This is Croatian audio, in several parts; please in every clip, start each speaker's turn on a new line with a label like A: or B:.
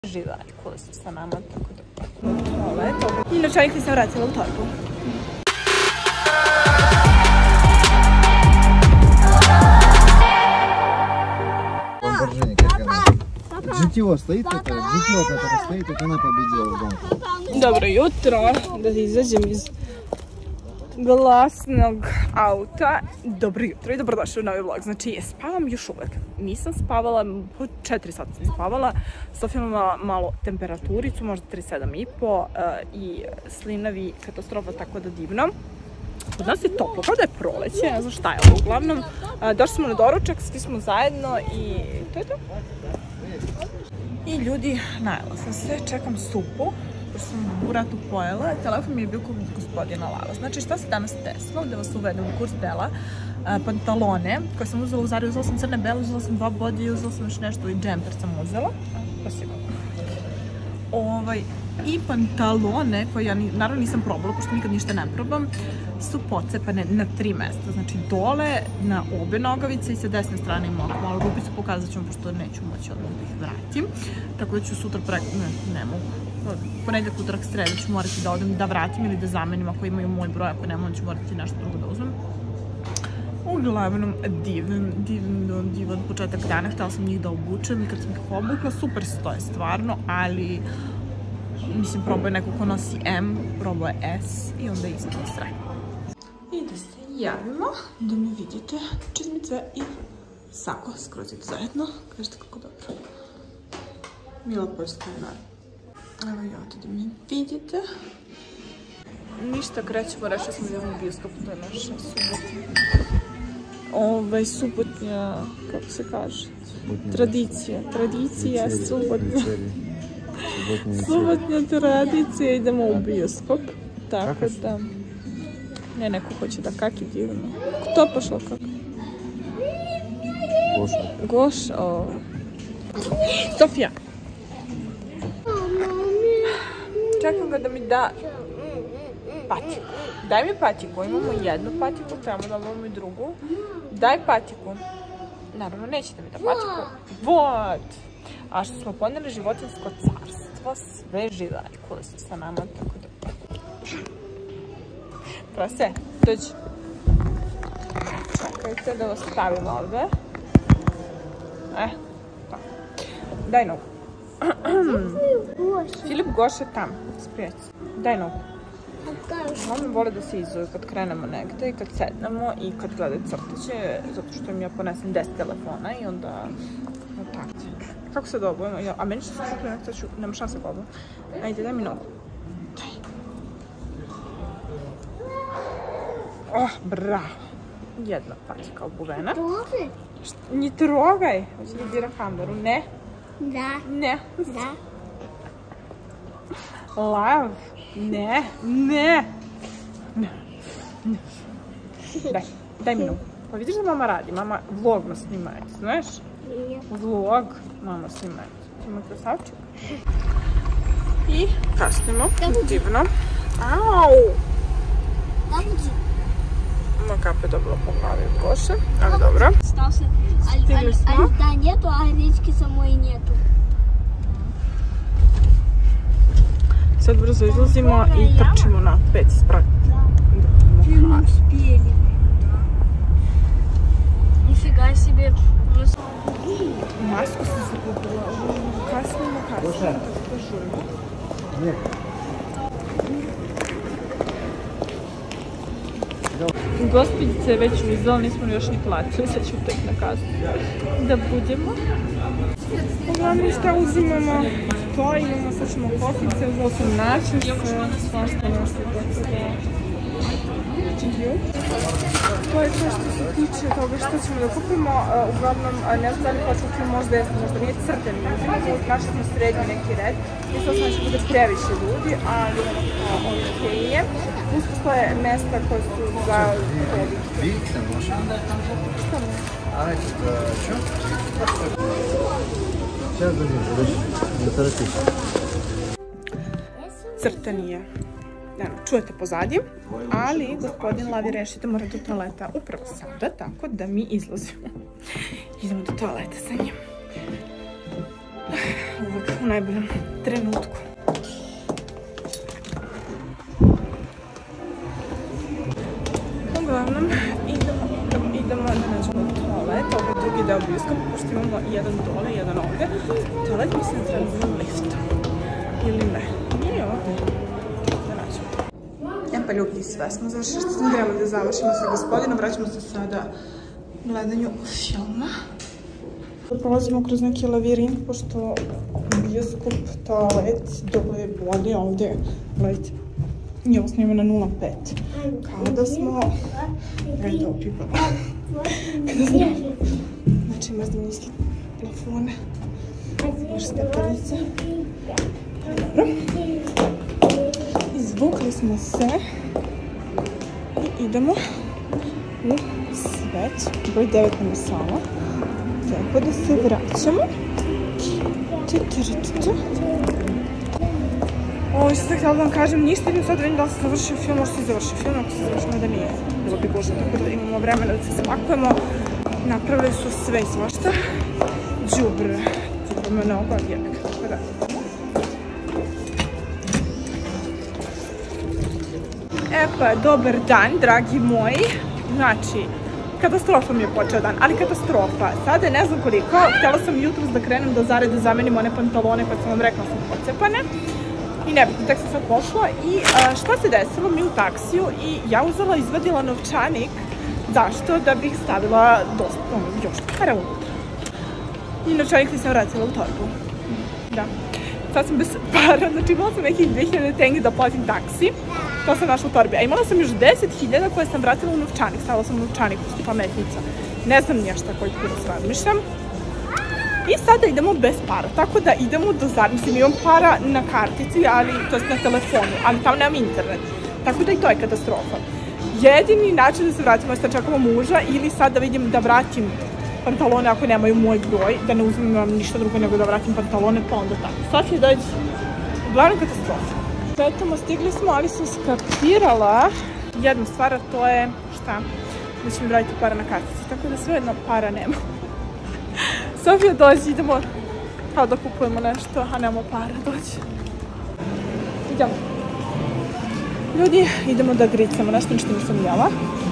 A: Živani koji su sa nama, tako da... I novčanik nisam vratila u torbu.
B: GTO стоит, это GTO, который стоит, это она победила в гонку.
A: Dobro jutro, da izađem iz glasnog auta. Dobro jutro i dobrodošli u novi vlog. Znači, spavam još uvek. Nisam spavala, po 4 sata sam spavala. Sofija imala malo temperaturicu, možda 37,5 i slinavi katastrofa, tako da divno. Kod nas je toplo, kao da je proleće, ne znam šta je ovo. Uglavnom, došli smo na doručak, svi smo zajedno i to je to. I ljudi, najela sam se, čekam supu, pošto sam u ratu pojela, telefon mi je bio kod gospodina Lala. Znači, šta se danas desilo, da vas uvedem u kurs dela, pantalone, koje sam uzela u Zari, uzela sam crne, bele, uzela sam 2 bodije, uzela sam još nešto i džemper sam uzela. Spasibo. I pantalone, koje ja naravno nisam probala, pošto nikad ništa ne probam, su pocepane na 3 mesta. Znači, dole, na obe nogavice i sa desne strane imam malo rupicu, pokazat ću vam, pošto neću moći odmah da ih vratim. Tako da ću sutra ne mogu. Ponedjeljak, utorak, sreda ću morati da odem da vratim ili da zamenim ako imaju moj broj, ako nema, onda ću morati nešto drugo da uzmem. Uglavnom, divan početak dana, htjela sam njih da obučem i kad sam ih obukla, super stoje stvarno, ali mislim, probao je neko ko nosi M, probao je S i onda je ispalo sve. I da se javimo, da mi vidite čizmice i sako, skroz je to zajedno. Kažete kako dobro. Mila Poljska je naravno. Evo i ovdje da mi vidite. Ništa, krećemo, rešla sam idemo u bioskop, to je naša subotnja, kako se kaže? Tradicija, subotnja. Subotnja tradicija, idemo u bioskop, tako da... Ne, neko hoće da kaki divno. Kto pošlo kako? Goša. Sofija! Čekam ga da mi da patiku. Daj mi patiku, imamo jednu patiku, trebamo da imamo i drugu. Daj patiku. Naravno, neće da mi da patiku. What? A što smo poneli životinjsko carstvo, sve živani koji su sa nama, tako da... Prase, dođi. Čekajte da vas stavim ovdje. Tako. Daj nogu. Filip Goša tam, sprijeci. Daj nogu. Mami vole da se izuju kad krenemo negde i kad sednemo i kad gledaju crtiće, zato što im ja ponesem 10 telefona i onda... Tako. Kako se dobujemo? A meni što se šukli nekada ću... Nema šanse bobu. Ajde, daj mi nogu. Daj. Bravo. Jedna patika obuvena.
C: Trogaj.
A: Ni trogaj. Hoće da dira kameru. Ne.
C: Da.
A: Ne.
C: Da.
A: Lav. Ne. Ne. Daj mi nogu. Pa vidiš da mama radi? Mama vlog ma snima, znaš? Vlog mama snima. Ima krasavčik. I kasnimo. Divno. Au! Ima kape dobila po glavi od Goše, ali dobro. Stigli smo.
C: Ali da njetu, a rički samo i njetu.
A: Sad brzo izlazimo i trčimo na 5 sprat.
C: Čemu uspjeli? Nifigaj себе.
A: Masku sam se kupila. Kasnimo, tako da žurimo. Gospodice je već uzela, nismo još ni platili, sad ću tek na kasu da budemo. Uglavnom šta uzimamo? To imamo, sad ćemo kofice, uzela sam način, svašta nešto tako da... To je to što se tiče toga što ćemo da kupimo. Uglavnom, ne znam da li početi možda jesmo, možda nije crteni. Uzimamo, našli smo srednji neki red. Mislila sam da će bude previše ljudi, ali okej je. Uz postoje mesta koje su za COVID.
B: Видите, можно?
A: Šta mu?
B: А это что? Сейчас дадим, подожди, не торопись.
A: Crtani je. Čujete pozadnje, ali gospodin Lavi reši da mora do toaleta upravo sada, tako da mi izlazimo. Idemo do toaleta sa njim. uvek u najboljem trenutku. Uglavnom, idemo da nađemo toalet, ovo je drugi deo bioskopa, pošto imamo jedan dole, jedan ovde. Toalet mislim da treba da lifta. Ili ne? Nije ovde. Da nađemo. Pa ljudi, sve smo završili, što smo trebali da završimo sa gospodinom. Vraćamo se sada gledanju filma. Prolazimo kroz neki lavirint, pošto bioskop, toalet, dole je bolje, ovde, gledajte, i ovo snima na 0,5. Kao da smo... Gledajte ovo pipano. Kada smo... Znači ima zimnijske plafone. Još skapalice. Dobro. Izvukli smo se i idemo u svet. Broj 9 nam je sala. Tako da se vraćamo. Ovo što sam htjela da vam kažem, ništa idem sad da vidim da li se završio film, možda se završio film, ako se završio da nije. Bilo bi gužno, tako da imamo vremena da se spakujemo. Napravili su sve i svašta. Đubre, tipo mnogo jebika, tako da. E pa, dobar dan, dragi moji. Znači, katastrofa mi je počeo dan, ali katastrofa. Sada je ne znam koliko, htjela sam jutros da krenem do Zare da zamenim one pantalone koje sam vam rekla su pocepane. I nebitno, tek sam sad pošla i šta se desilo mi u taksiju i ja uzela, izvadila novčanik. Zašto? Da bih stavila još para unutra. I novčanik nisam vratila u torbu. Da. Sad sam bez para, znači imala sam nekih 2000 tengi da platim taksi. To sam našla u torbi. A imala sam još 10.000 koje sam vratila u novčanik. Stavila sam u novčanik, pusti pametnica. Ne znam niješta koji kurac razmišljam. I sada idemo bez para, tako da idemo do Zare. Mislim, imam para na kartici, ali to je na telefonu, ali tamo nemam internet. Tako da i to je katastrofa. Jedini način da se vratimo je da čekamo muža ili sad da vidim da vratim pantalone ako nemaju moj broj, da ne uzmem ništa drugo nego da vratim pantalone, pa onda tako. Sofija dođe. Uglavnom katastrofa. Petamo, stigli smo, ali sam skapirala jednu stvar, a to je, šta? Da će mi vratiti para na kartici, tako da sve jedno para nema. Sofija dođe, idemo kao da kupujemo nešto, a nemamo para, dođe. Idemo. Ljudi, idemo da gricamo, nešto nisam jela.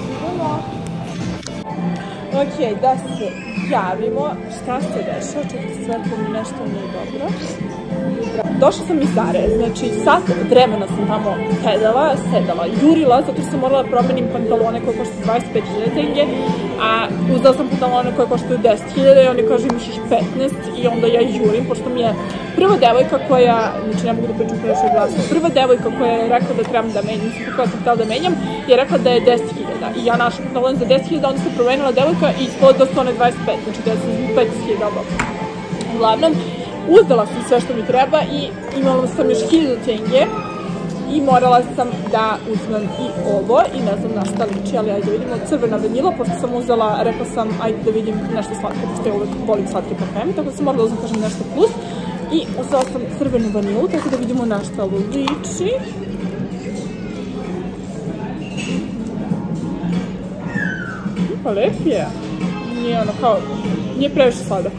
A: Ok, da se javimo. Šta se dešava? Čekajte, svetlo mi nešto nije dobro. Došla sam iz Zare, znači sat vremena sam tamo sedala, jurila, zato što sam morala da promenim pantalone koje koštaju 25.000 tenge, a uzela sam pantalone koje koštaju 10.000 i oni kažu imaš još 15 i onda ja jurim, pošto mi je prva devojka koja, znači ne mogu da pričam previše glasno, prva devojka koja je rekla da trebam da menjam, koja sam htjela da menjam, je rekla da je 10.000 i ja našla pantalone za 10.000, onda se promenila devojka i ispod da su one 25, znači da sam 15.000 oba. Uglavnom, uzela sam sve što mi treba i imala sam još 1000 tenge i morala sam da uzmem i ovo i ne znam na šta liči, ali ajde da vidimo, crvena vanila, pošto sam uzela, rekla sam ajde da vidim nešto slatko, pošto ja uvek volim slatke parfeme, tako da sam morala da uzmem kažem nešto plus i uzela sam crvenu vanilu, tako da vidimo na šta ovo liči. Pa lep je, nije ono kao, nije previše sladak.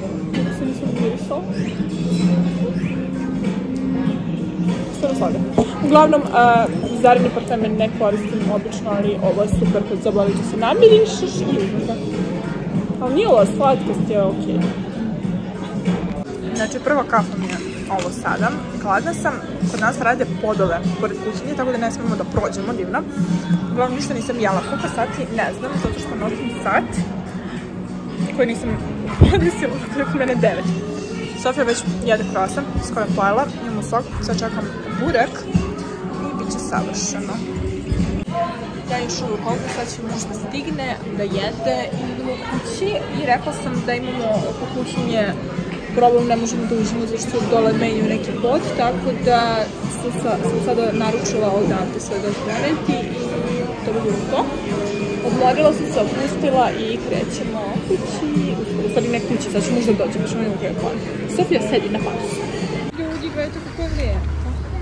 A: Uglavnom, Zarine parfeme ne koristim obično, ali ovo je super kad zaboli da se namirišeš i uzmem ga. Ali nije ovo slatkost, je okej. Znači, prva kafa mi je ovo sada. Hladna sam, kod nas rade podove pored kućinje, tako da ne smemo da prođemo, divno. Uglavnom, ništa nisam jela. Koliko sati, ne znam, zato što nosim sat koji nisam odnesila, koliko mene 9. Sofija već jede croissant s kojom pojela, imamo sok, sad čekam burek i bit će savršeno. Ja još uvijek ovdje, sad će muž da stigne, da jede i idemo kući i rekla sam da imamo oko kućinje problem, ne možemo da uđemo zato što dole menjaju neki pod, tako da sam sada naručila odavde sve da doneti i to bi bilo to. Odmorila sam se, opustila i krećemo kući, u stvari ne kući, sad ću možda doći, baš imamo gledati plan. Sofija sedi na pasu. Ljudi, gledajte kako je lijepo.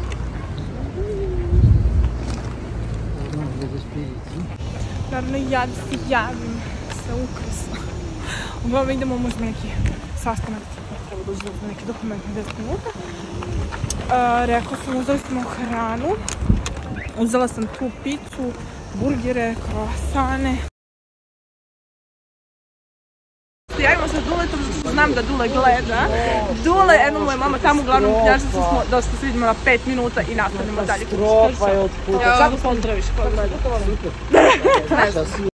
A: Naravno ja da se javim, sve ukrasno. Uglavnom idemo možda neki sastanak. treba da uzeti neki dokument na 10 minuta. Rekao sam, uzeli smo hranu. Uzela sam tu picu, burgere, krosane. Javimo se s Duletom, zato što znam da Dule gleda. Dule, eno moja mama tamo uglavnom knjažica smo da se vidimo na 5 minuta i nastavimo dalje.
B: Strofa je od puta.
A: Samo pozdraviš ko gleda.